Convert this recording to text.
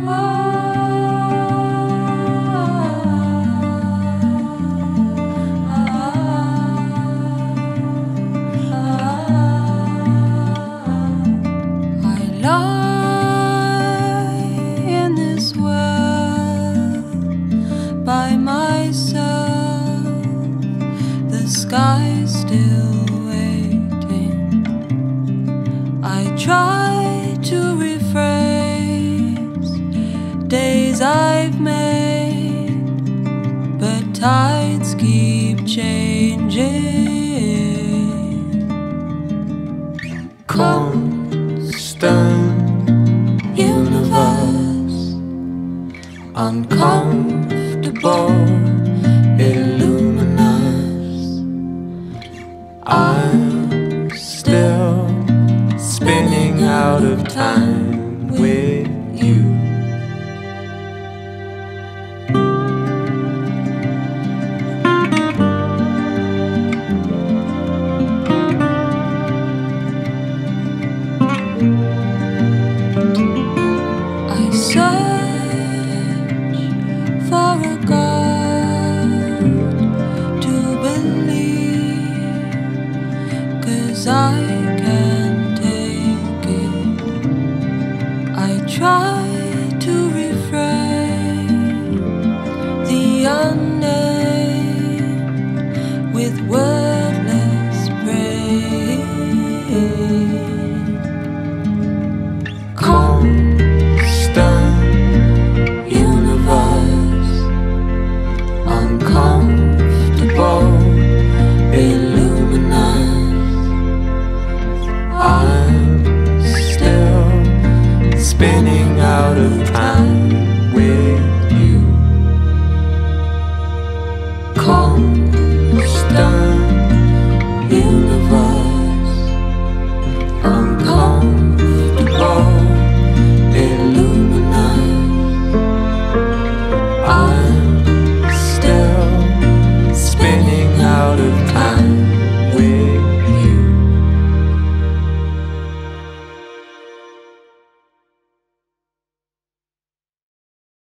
By myself, the sky's still waiting. I try to rephrase days I've made, but tides keep changing. Constant universe, uncomfortable, illuminous. I'm still spinning out of time with you. I search for a God to believe, 'cause I can't take it. I try